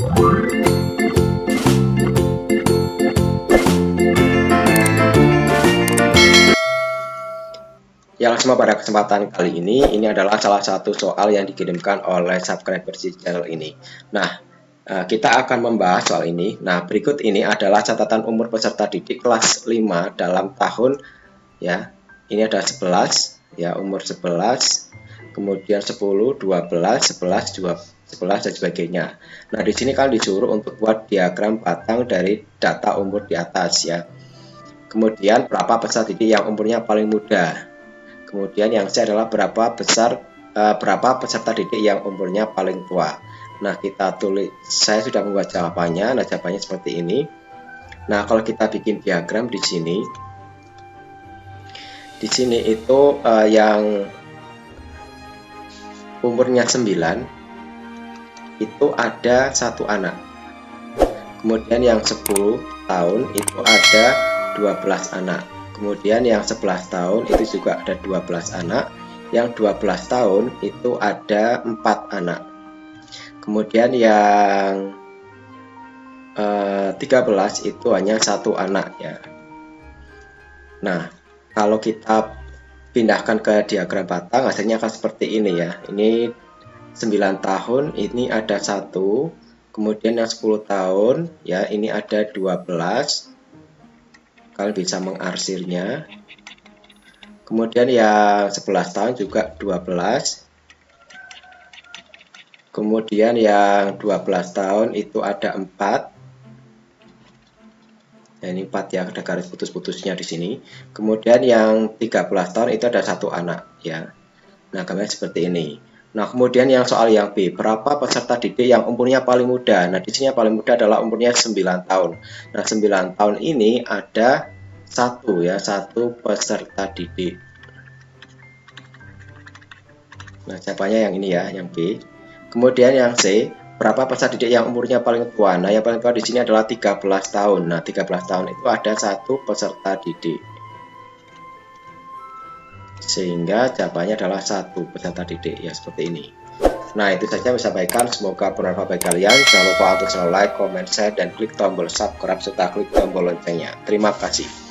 Ya, langsung pada kesempatan kali ini adalah salah satu soal yang dikirimkan oleh subscriber di channel ini. Nah, kita akan membahas soal ini. Nah, berikut ini adalah catatan umur peserta didik kelas 5 dalam tahun, ya. Ini ada 11, ya, umur 11, kemudian 10, 12, 11, 11 dan sebagainya. Nah, di sini kalian disuruh untuk buat diagram batang dari data umur di atas, ya. Kemudian berapa peserta didik yang umurnya paling muda. Kemudian yang C adalah berapa peserta didik yang umurnya paling tua. Nah, kita tulis, saya sudah membuat jawabannya. Nah, jawabannya seperti ini. Nah, kalau kita bikin diagram di sini itu yang umurnya 9 itu ada 1 anak. Kemudian yang 10 tahun itu ada 12 anak. Kemudian yang 11 tahun itu juga ada 12 anak. Yang 12 tahun itu ada 4 anak. Kemudian yang 13 itu hanya 1 anak, ya. Nah, kalau kita pindahkan ke diagram batang hasilnya akan seperti ini, ya. Ini 9 tahun, ini ada 1. Kemudian yang 10 tahun, ya, ini ada 12. Kalian bisa mengarsirnya. Kemudian yang 11 tahun juga 12. Kemudian yang 12 tahun itu ada 4. Nah, ini 4, ya, ada garis putus-putusnya di sini. Kemudian yang 13 tahun itu ada 1 anak, ya. Nah, gambarnya seperti ini. Nah, kemudian yang soal yang B, berapa peserta didik yang umurnya paling muda? Nah, di sini yang paling muda adalah umurnya 9 tahun. Nah, 9 tahun ini ada 1, ya, 1 peserta didik. Nah, jawabannya yang ini, ya, yang B. Kemudian yang C, berapa peserta didik yang umurnya paling tua? Nah, yang paling tua di sini adalah 13 tahun. Nah, 13 tahun itu ada 1 peserta didik. Sehingga jawabannya adalah 1 peserta didik, ya, seperti ini. Nah, itu saja bisa sampaikan, semoga bermanfaat bagi kalian. Jangan lupa untuk selalu like, comment, share, dan klik tombol subscribe serta klik tombol loncengnya. Terima kasih.